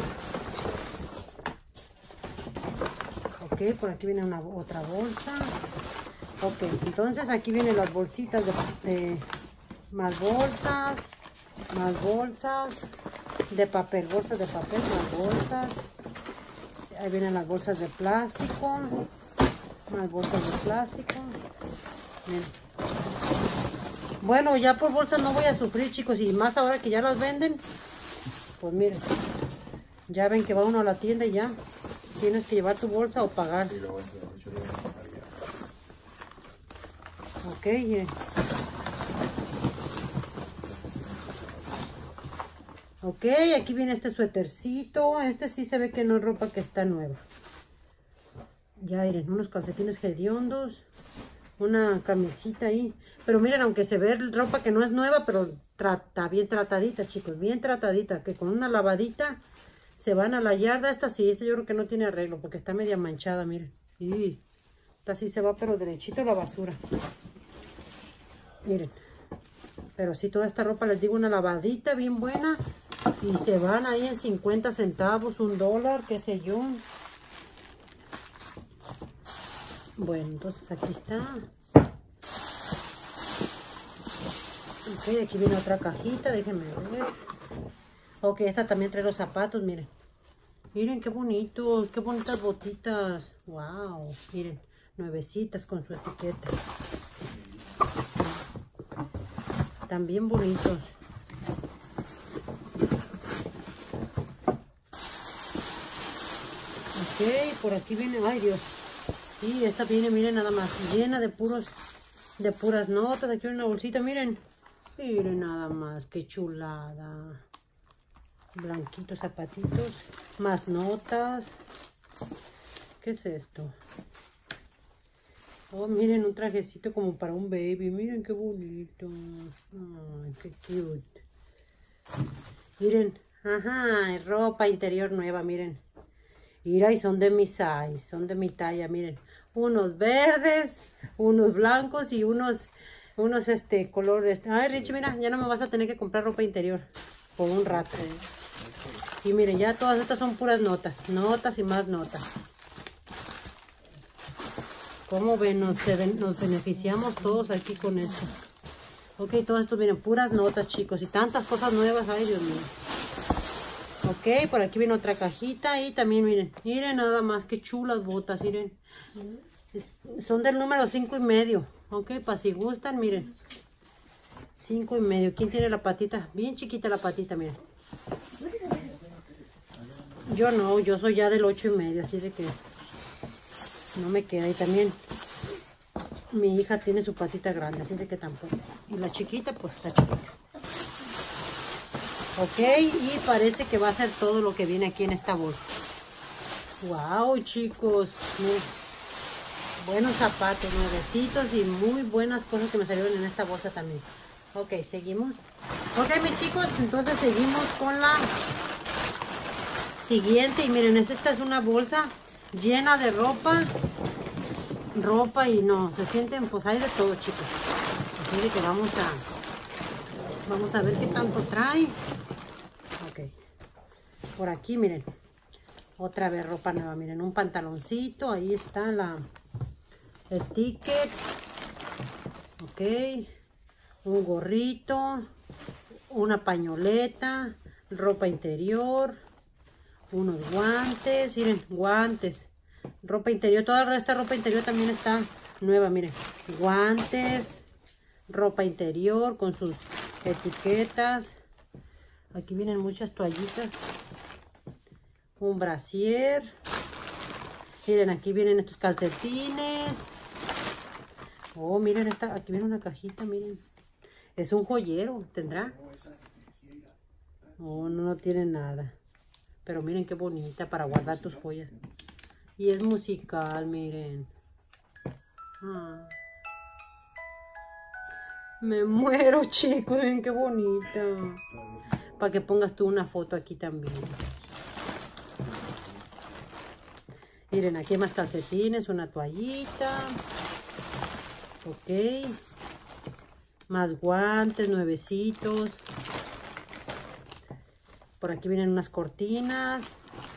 Ok, por aquí viene una otra bolsa. Ok, entonces aquí vienen las bolsitas de, de más bolsas, más bolsas de papel, bolsas de papel, más bolsas. Ahí vienen las bolsas de plástico, más bolsas de plástico. Bien. Bueno, ya por bolsas no voy a sufrir, chicos, y más ahora que ya las venden. Pues miren, ya ven que va uno a la tienda y ya tienes que llevar tu bolsa o pagar. Ok, miren. Ok, aquí viene este suétercito. Este sí se ve que no es ropa que está nueva. Ya miren, unos calcetines hediondos. Una camisita ahí. Pero miren, aunque se ve ropa que no es nueva, pero trata, bien tratadita, chicos. Bien tratadita. Que con una lavadita se van a la yarda. Esta sí, esta yo creo que no tiene arreglo porque está media manchada, miren. Y esta sí se va, pero derechito a la basura. Miren. Pero sí, toda esta ropa, les digo, una lavadita bien buena. Y se van ahí en cincuenta centavos, un dólar, qué sé yo. Bueno, entonces aquí está. Ok, aquí viene otra cajita, déjenme ver. Ok, esta también trae los zapatos, miren. Miren qué bonitos, qué bonitas botitas. Wow, miren, nuevecitas con su etiqueta. También bonitos. Ok, por aquí viene, ay Dios. Sí, esta viene, miren nada más, llena de puros, de puras notas. Aquí hay una bolsita, miren. Miren nada más, qué chulada. Blanquitos, zapatitos, más notas. ¿Qué es esto? Oh, miren, un trajecito como para un baby. Miren qué bonito. Ay, qué cute. Miren, ajá, ropa interior nueva, miren. Mira, y son de mi size, son de mi talla, miren. Unos verdes, unos blancos y unos, unos este, colores. Ay, Richie, mira, ya no me vas a tener que comprar ropa interior por un rato. Y miren, ya todas estas son puras notas. Notas y más notas. ¿Cómo ven? Nos, nos beneficiamos todos aquí con esto. Ok, todo esto miren, puras notas, chicos. Y tantas cosas nuevas. Ay, Dios mío. Ok, por aquí viene otra cajita. Y también miren, miren nada más. Qué chulas botas, miren. Son del número cinco y medio. Ok, para si gustan, miren. cinco y medio. ¿Quién tiene la patita? Bien chiquita la patita, miren. Yo no, yo soy ya del ocho y medio, así de que no me queda. Y también mi hija tiene su patita grande, así de que tampoco. Y la chiquita, pues está chiquita. Ok, y parece que va a ser todo lo que viene aquí en esta bolsa. Wow, chicos. Miren. Buenos zapatos, nuevecitos y muy buenas cosas que me salieron en esta bolsa también. Ok, seguimos. Ok, mis chicos, entonces seguimos con la siguiente. Y miren, esta es una bolsa llena de ropa. Ropa y no, se sienten, pues hay de todo, chicos. Así de que vamos a, vamos a ver qué tanto trae. Ok. Por aquí, miren. Otra vez ropa nueva, miren, un pantaloncito. Ahí está la, el ticket. Ok. Un gorrito. Una pañoleta. Ropa interior. Unos guantes, miren, guantes, ropa interior, toda esta ropa interior también está nueva, miren, guantes, ropa interior con sus etiquetas, aquí vienen muchas toallitas, un brasier, miren, aquí vienen estos calcetines, oh, miren, esta, aquí viene una cajita, miren, es un joyero, ¿tendrá? Oh, no, no tiene nada. Pero miren qué bonita para guardar tus joyas. Y es musical, miren. Ah. Me muero, chicos. Miren qué bonita. Para que pongas tú una foto aquí también. Miren, aquí hay más calcetines, una toallita. Ok. Más guantes, nuevecitos. Por aquí vienen unas cortinas,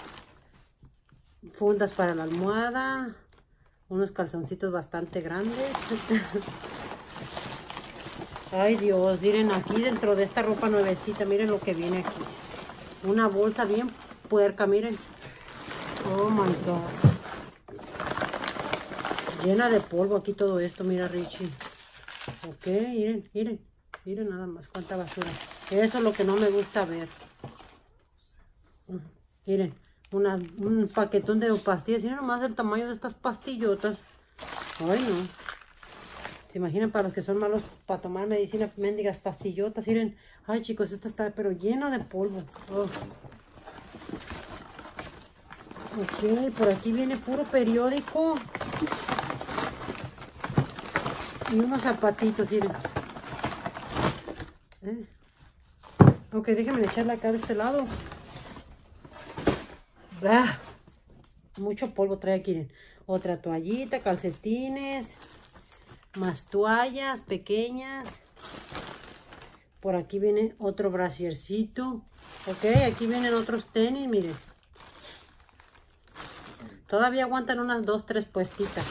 fundas para la almohada, unos calzoncitos bastante grandes. Ay Dios, miren aquí dentro de esta ropa nuevecita, miren lo que viene aquí. Una bolsa bien puerca, miren. Oh my God. Llena de polvo aquí todo esto, mira Richie. Ok, miren, miren, miren nada más cuánta basura. Eso es lo que no me gusta ver. Miren, una, un paquetón de pastillas. Miren nomás el tamaño de estas pastillotas. Ay, no. ¿Se imaginan para los que son malos para tomar medicina? Mendigas pastillotas. Miren, ay chicos, esta está pero llena de polvo. Oh. Ok, por aquí viene puro periódico. Y unos zapatitos, miren. ¿Eh? Ok, déjenme echarla acá de este lado. Ah, mucho polvo trae aquí, miren. Otra toallita, calcetines, más toallas pequeñas. Por aquí viene otro brasiercito. Ok, aquí vienen otros tenis, miren. Todavía aguantan unas dos, tres puestitas.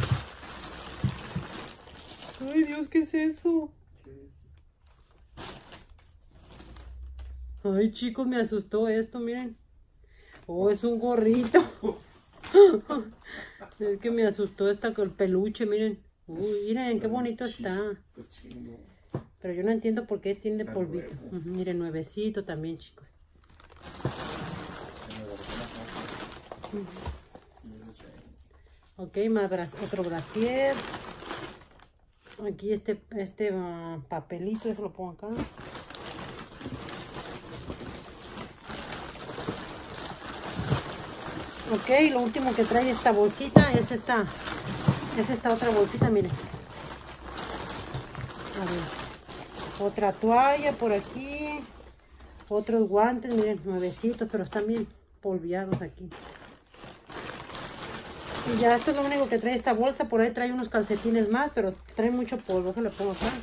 Ay Dios, ¿qué es eso? Ay chicos, me asustó esto, miren. Oh, es un gorrito. Es que me asustó esta con el peluche, miren. Uy, miren qué bonito está. Pero yo no entiendo por qué tiene polvito. Uh -huh, miren, nuevecito también, chicos. Ok, más bras otro brasier. Aquí este, este uh, papelito, eso lo pongo acá. Ok, lo último que trae esta bolsita es esta, es esta otra bolsita, miren. A ver, otra toalla por aquí, otros guantes, miren, nuevecitos, pero están bien polviados aquí. Y ya esto es lo único que trae esta bolsa, por ahí trae unos calcetines más, pero trae mucho polvo, eso le pongo acá.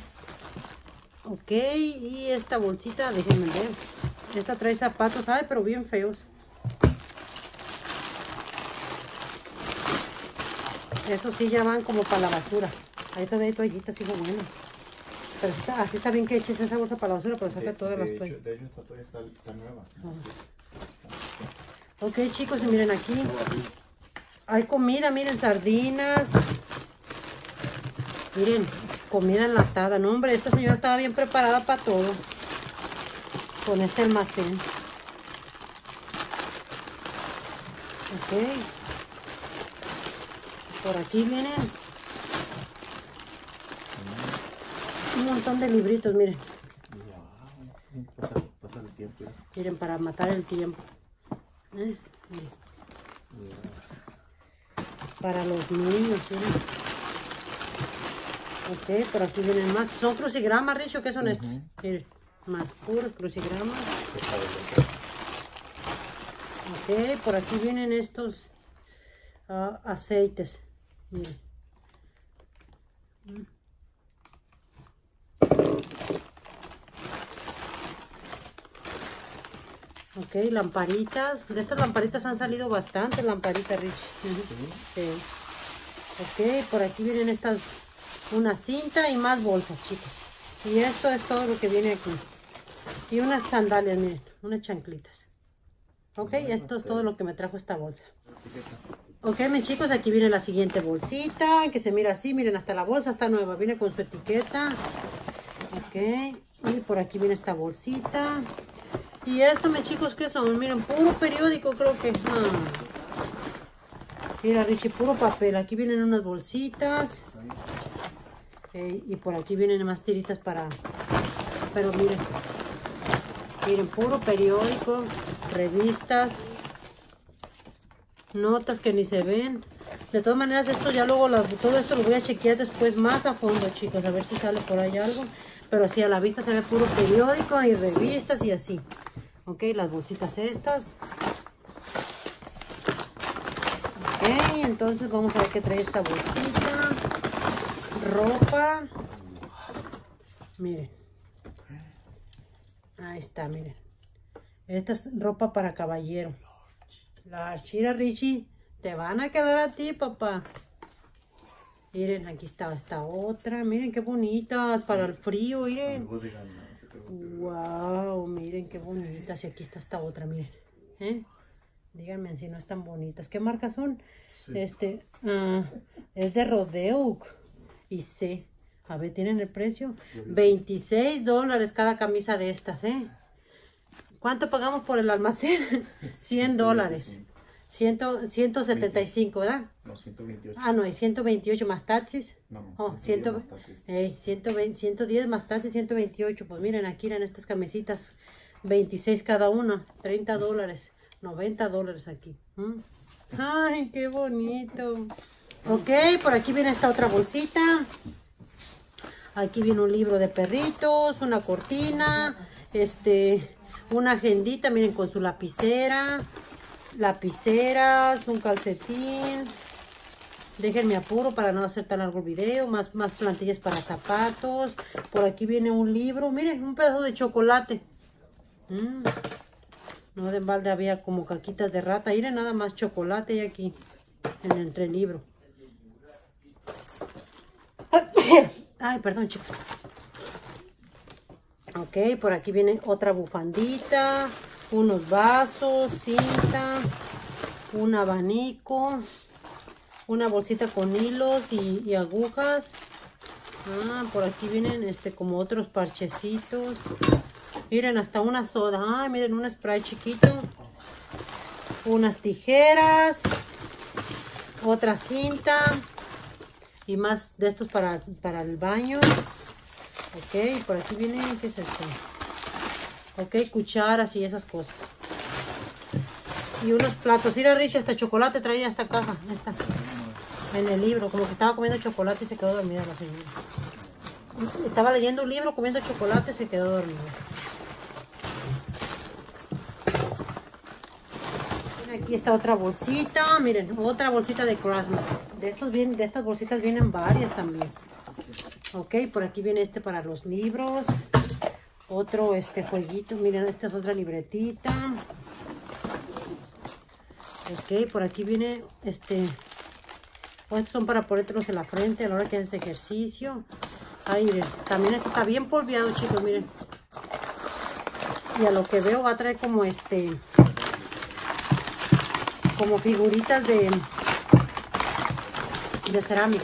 Ok, y esta bolsita, déjenme ver, esta trae zapatos, ay, pero bien feos. Eso sí, ya van como para la basura. Ahí todavía hay toallitas, sí, buenas. Pero así está, así está bien que eches esa bolsa para la basura, pero saca De, todas de las hecho, toallas. de hecho, esta toalla está, está nueva. Ah. Ok, chicos, y miren aquí. Hay comida, miren, sardinas. Miren, comida enlatada. No, hombre, esta señora estaba bien preparada para todo. Con este almacén. Ok. Por aquí vienen un montón de libritos, miren. Pasa, pasa el tiempo. ¿eh? Miren, para matar el tiempo. ¿Eh? Miren. Para los niños, miren. Ok, por aquí vienen más. ¿Son crucigramas, Richo? ¿Qué son estos? Uh-huh. Miren, más puros crucigramas. Ok, por aquí vienen estos uh, aceites. Miren. Ok, lamparitas. De estas lamparitas han salido bastantes lamparitas, Rich. Uh-huh. Sí. Ok, por aquí vienen estas, una cinta y más bolsas, chicos. Y esto es todo lo que viene aquí. Y unas sandalias, miren, unas chanclitas. Ok, esto es todo lo que me trajo esta bolsa. Ok, mis chicos, aquí viene la siguiente bolsita, que se mira así, miren, hasta la bolsa está nueva, viene con su etiqueta. Ok, y por aquí viene esta bolsita. Y esto, mis chicos, ¿qué son? Miren, puro periódico, creo que. Ah. Mira, Richie, puro papel. Aquí vienen unas bolsitas. Okay, y por aquí vienen más tiritas para... Pero miren. Miren, puro periódico, revistas, notas que ni se ven. De todas maneras, esto ya luego, lo, todo esto lo voy a chequear después más a fondo, chicos. A ver si sale por ahí algo. Pero sí, a la vista se ve puro periódico y revistas y así. Ok, las bolsitas estas. Ok, entonces vamos a ver qué trae esta bolsita. Ropa. Miren. Ahí está, miren. Esta es ropa para caballero. La archira, Richie, te van a quedar a ti, papá. Miren, aquí está esta otra. Miren qué bonita. Para el frío, miren. Wow, miren qué bonitas. Y aquí está esta otra, miren. ¿Eh? Díganme si no están bonitas. ¿Qué marcas son? Sí. Este, uh, es de Rodeo. Y C. A ver, ¿tienen el precio? veintiséis dólares cada camisa de estas, ¿eh? ¿Cuánto pagamos por el almacén? cien dólares. ciento setenta y cinco, ¿verdad? No, ciento veintiocho. Ah, no, hay ciento veintiocho más taxis. No, no, oh, ciento ciento, eh, ciento veinte, ciento diez más taxis, ciento veintiocho. Pues miren, aquí eran estas camisitas, veintiséis cada una, treinta dólares, noventa dólares aquí. ¿Mm? Ay, qué bonito. Ok, por aquí viene esta otra bolsita. Aquí viene un libro de perritos, una cortina, este, una agendita, miren, con su lapicera. Lapiceras, un calcetín. Déjenme apuro para no hacer tan largo el video. Más, más plantillas para zapatos. Por aquí viene un libro. Miren, un pedazo de chocolate. Mm. No de balde había como caquitas de rata. Miren, nada más chocolate y aquí en el entrelibro. Ay, perdón, chicos. Ok, por aquí viene otra bufandita. Unos vasos, cinta, un abanico, una bolsita con hilos y, y agujas. Ah, por aquí vienen este como otros parchecitos. Miren, hasta una soda. Ah, miren, un spray chiquito. Unas tijeras. Otra cinta. Y más de estos para, para el baño. Ok, por aquí viene, ¿qué es esto? Ok, cucharas y esas cosas. Y unos platos. Mira, Rich, hasta chocolate traía esta caja. Esta. En el libro. Como que estaba comiendo chocolate y se quedó dormida la señora. Estaba leyendo un libro, comiendo chocolate y se quedó dormida. Aquí está otra bolsita. Miren, otra bolsita de Craftsman. De, estos vienen, de estas bolsitas vienen varias también. Ok, por aquí viene este para los libros. Otro este jueguito, miren, esta es otra libretita. Ok, por aquí viene este O estos son para ponértelos en la frente a la hora que haces ejercicio. Ay, miren, también este está bien polveado, chicos, miren. Y a lo que veo va a traer como este, como figuritas de, de cerámica.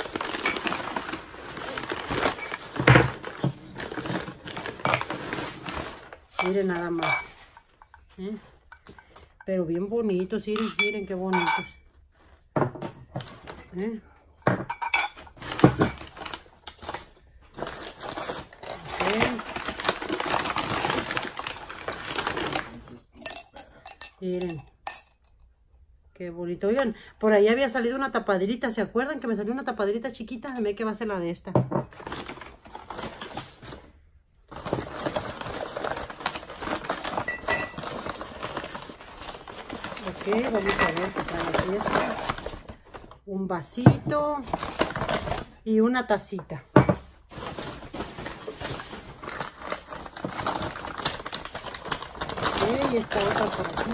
Miren nada más. ¿Eh? Pero bien bonitos, miren, miren qué bonitos. ¿Eh? Okay. Miren. Qué bonito. Oigan, por ahí había salido una tapaderita. ¿Se acuerdan que me salió una tapaderita chiquita? A ver qué va a ser la de esta. Ok, vamos a ver qué trae aquí esta. Un vasito y una tacita. Ok, y esta otra por aquí.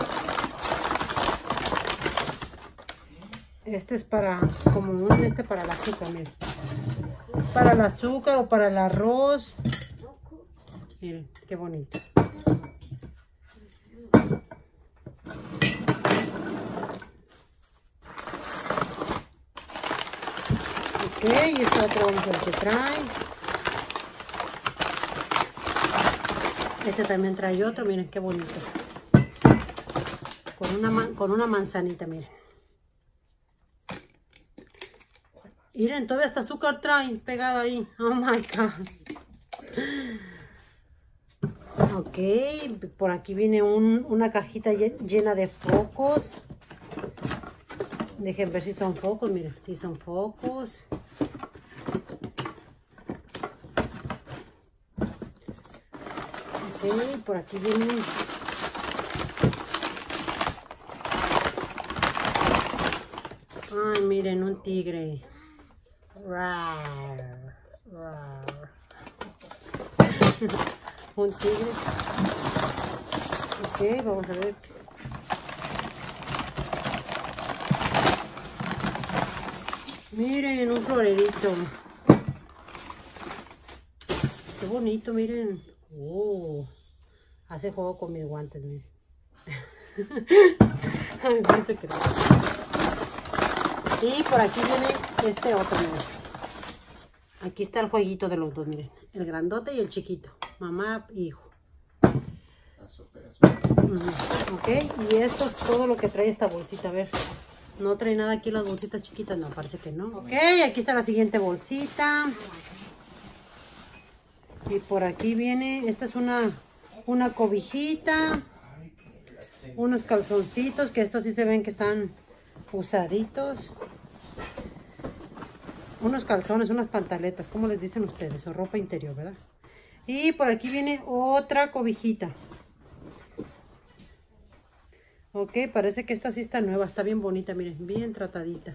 Este es para, como un este para el azúcar, miren. Para el azúcar o para el arroz. Miren, qué bonito. Ok, y esta otra vamos a ver qué trae. Este también trae otro, miren qué bonito. Con una, con una manzanita, miren. Miren, todavía hasta azúcar trae pegado ahí. Oh my God. Ok, por aquí viene un, una cajita llena de focos. Dejen ver si son focos, miren, si son focos. Ok, por aquí viene. Ay, miren, un tigre. Rar, rar. Un tigre. Ok, vamos a ver. Miren, un florerito. Qué bonito, miren. Oh, hace juego con mis guantes, miren. No se cree. Y por aquí viene este otro, miren. Aquí está el jueguito de los dos, miren. El grandote y el chiquito. Mamá e hijo. Ok, y esto es todo lo que trae esta bolsita. A ver, no trae nada aquí las bolsitas chiquitas, no, parece que no. Ok, aquí está la siguiente bolsita. Y por aquí viene, esta es una, una cobijita. Unos calzoncitos, que estos sí se ven que están usaditos. Unos calzones, unas pantaletas, ¿cómo les dicen ustedes? O ropa interior, ¿verdad? Y por aquí viene otra cobijita. Ok, parece que esta sí está nueva, está bien bonita, miren, bien tratadita.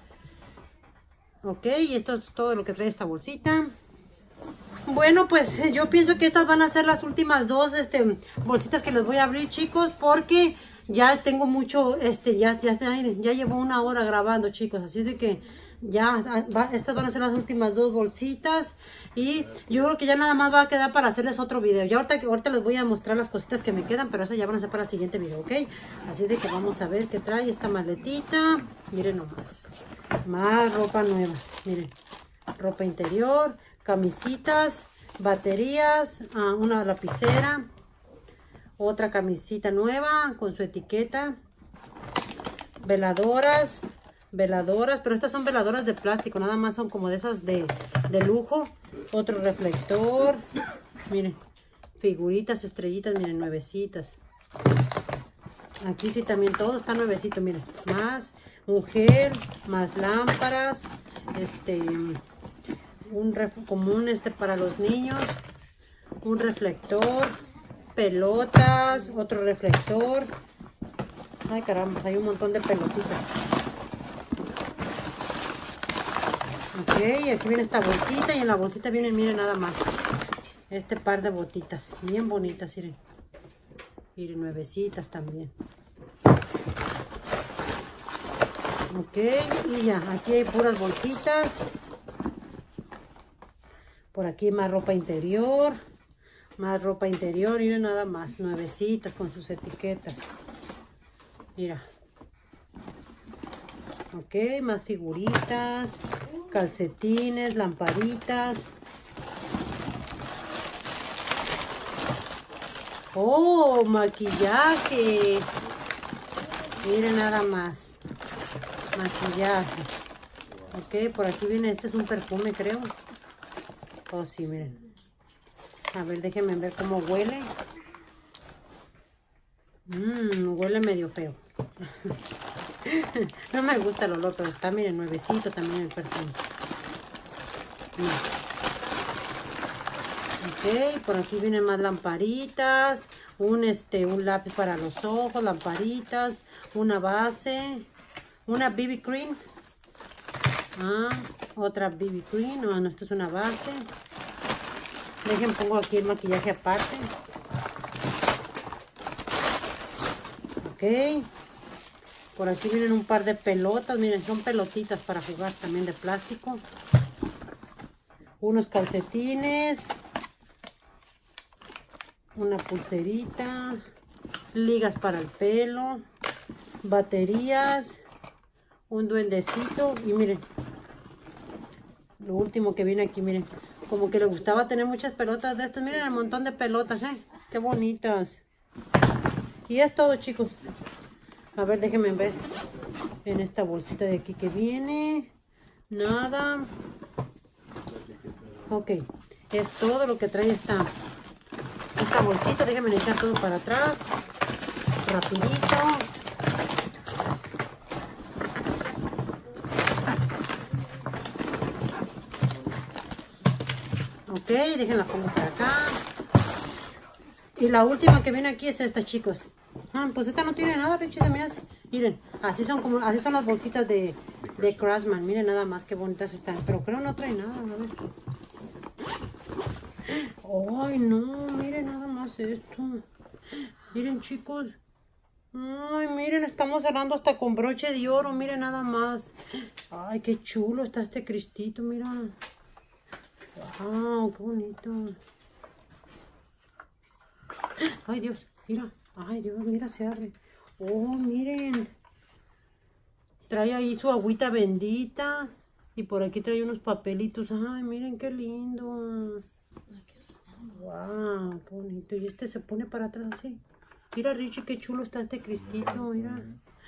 Ok, y esto es todo lo que trae esta bolsita. Bueno, pues yo pienso que estas van a ser las últimas dos este, bolsitas que les voy a abrir, chicos, porque ya tengo mucho, este, ya, ya, ya llevo una hora grabando, chicos, así de que ya, va, estas van a ser las últimas dos bolsitas. Y yo creo que ya nada más va a quedar para hacerles otro video. Ya ahorita, ahorita les voy a mostrar las cositas que me quedan, pero esas ya van a ser para el siguiente video, ¿ok? Así de que vamos a ver qué trae esta maletita. Miren nomás. Más ropa nueva. Miren. Ropa interior, camisitas, baterías, uh, una lapicera, otra camisita nueva con su etiqueta, veladoras, veladoras, pero estas son veladoras de plástico, nada más son como de esas de, de lujo. Otro reflector, miren, figuritas, estrellitas, miren, nuevecitas. Aquí sí también todo está nuevecito, miren, más mujer, más lámparas, este, un ref, como un este para los niños, un reflector, pelotas, otro reflector. Ay caramba, hay un montón de pelotitas. Ok, aquí viene esta bolsita y en la bolsita vienen, miren nada más, este par de botitas, bien bonitas, miren, miren, nuevecitas también. Ok, y ya, aquí hay puras bolsitas. Por aquí más ropa interior. Más ropa interior, y nada más, nuevecitas con sus etiquetas. Mira. Ok, más figuritas, calcetines, lamparitas. Oh, maquillaje. Miren nada más. Maquillaje. Ok, por aquí viene, este es un perfume, creo. Oh, sí, miren. A ver, déjenme ver cómo huele. Mmm, huele medio feo. No me gusta el olor, pero está, miren, nuevecito también el perfume. Miren. Ok, por aquí vienen más lamparitas. Un, este, un lápiz para los ojos, lamparitas. Una base. Una B B cream. Ah, otra B B cream. No, no, esto es una base. Dejen, pongo aquí el maquillaje aparte. Ok. Por aquí vienen un par de pelotas. Miren, son pelotitas para jugar también de plástico. Unos calcetines. Una pulserita. Ligas para el pelo. Baterías. Un duendecito. Y miren. Lo último que viene aquí, miren. Como que le gustaba tener muchas pelotas de estas. Miren el montón de pelotas, ¿eh? Qué bonitas. Y es todo, chicos. A ver, déjenme ver. En esta bolsita de aquí que viene. Nada. Ok. Es todo lo que trae esta, esta bolsita. Déjenme echar todo para atrás. Rapidito. Ok, déjenla pongo para acá. Y la última que viene aquí es esta, chicos. Ah, pues esta no tiene nada, pinches mías. Miren, así son como, así son las bolsitas de, de Craftsman. Miren nada más qué bonitas están. Pero creo no trae nada, a ver. Ay, no, miren nada más esto. Miren, chicos. Ay, miren, estamos cerrando hasta con broche de oro. Miren nada más. Ay, qué chulo está este Cristito, mira. Wow, qué bonito. Ay, Dios, mira. Ay, Dios, mira, se abre. Oh, miren. Trae ahí su agüita bendita. Y por aquí trae unos papelitos. Ay, miren qué lindo. Wow, qué bonito. Y este se pone para atrás así. Mira, Richie, qué chulo está este Cristito, mira.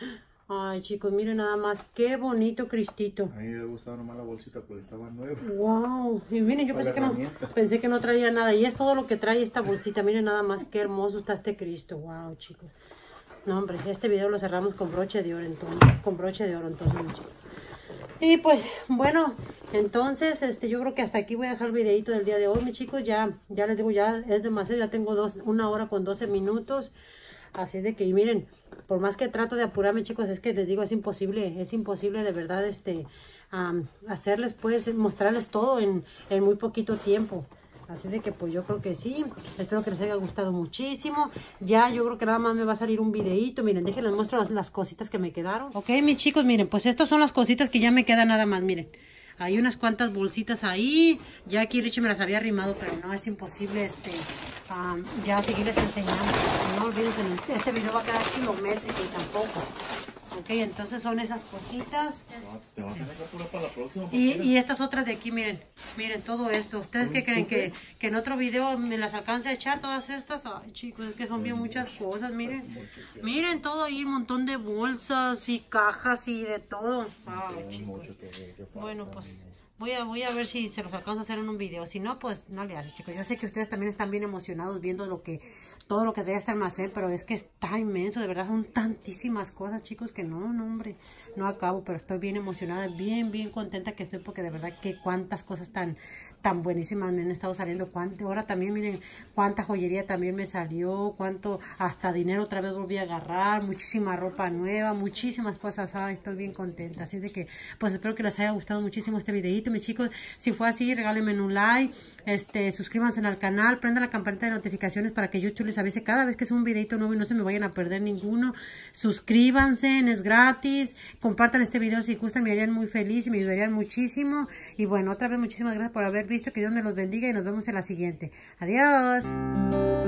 Ay, chicos, miren nada más. Qué bonito Cristito. A mí me gustaba nomás la bolsita porque estaba nueva. Wow. Y miren, yo pensé que, no, pensé que no traía nada. Y es todo lo que trae esta bolsita. Miren nada más qué hermoso está este Cristo. Wow, chicos. No, hombre, este video lo cerramos con broche de oro entonces. Con broche de oro entonces, chicos. Y pues, bueno, entonces, este, yo creo que hasta aquí voy a dejar el videito del día de hoy, mis chicos. Ya, ya les digo, ya es demasiado. Ya tengo dos, una hora con doce minutos. Así de que, y miren, por más que trato de apurarme, chicos, es que les digo, es imposible, es imposible de verdad, este, um, hacerles, pues, mostrarles todo en, en muy poquito tiempo. Así de que, pues, yo creo que sí. Espero que les haya gustado muchísimo. Ya, yo creo que nada más me va a salir un videíto. Miren, déjenles muestro las, las cositas que me quedaron. Ok, mis chicos, miren, pues, estas son las cositas que ya me quedan nada más, miren. Hay unas cuantas bolsitas ahí. Ya aquí Richie me las había arrimado, pero no, es imposible este um, ya seguirles enseñando. No olvídense, este video va a quedar kilométrico y tampoco. Ok, entonces son esas cositas. Te vas a tener que apurar para la próxima. Y, y estas otras de aquí, miren. Miren todo esto. ¿Ustedes qué creen? ¿Que, que en otro video me las alcance a echar todas estas? Ay, chicos, es que son bien muchas cosas, miren. Miren todo ahí, un montón de bolsas y cajas y de todo. Ay, chicos. Bueno, pues voy a, voy a ver si se los alcanzo a hacer en un video. Si no, pues no le hace, chicos. Yo sé que ustedes también están bien emocionados viendo lo que, todo lo que trae este almacén, pero es que está inmenso, de verdad, son tantísimas cosas, chicos, que no, no, hombre, no acabo, pero estoy bien emocionada, bien, bien contenta que estoy, porque de verdad que cuántas cosas tan, tan buenísimas me han estado saliendo. Cuánto, ahora también, miren, cuánta joyería también me salió, cuánto, hasta dinero otra vez volví a agarrar, muchísima ropa nueva, muchísimas cosas. Ay, estoy bien contenta, así de que, pues espero que les haya gustado muchísimo este videito, mis chicos. Si fue así, regálenme un like, este, suscríbanse al canal, prendan la campanita de notificaciones para que YouTube les avise cada vez que es un videito nuevo y no se me vayan a perder ninguno. Suscríbanse, es gratis. Compartan este video si gustan, me harían muy feliz y me ayudarían muchísimo. Y bueno, otra vez muchísimas gracias por haber visto. Que Dios me los bendiga y nos vemos en la siguiente. Adiós.